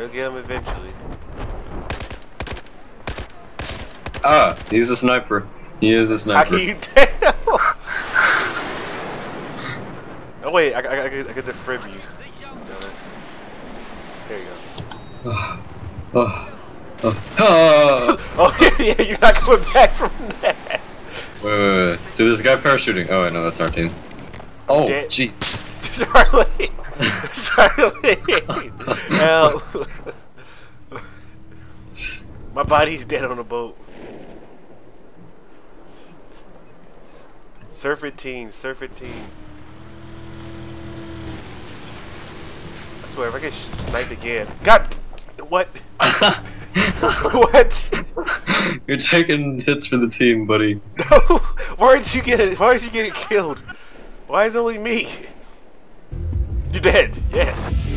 get him eventually. Ah, he's a sniper. He is a How sniper. can you tell? Oh wait, I could defib you. There you go. Oh yeah, you're not coming back from that. Wait. Dude, there's a guy parachuting. Oh, I know, that's our team. Oh, jeez. Charlie! Charlie! Help! My body's dead on the boat. Surf it, team. Surf it, team. I swear, if I get sniped again. God! What? What? You're taking hits for the team, buddy. No! Why did you get it? Why did you get it killed? Why is it only me? You're dead. Yes.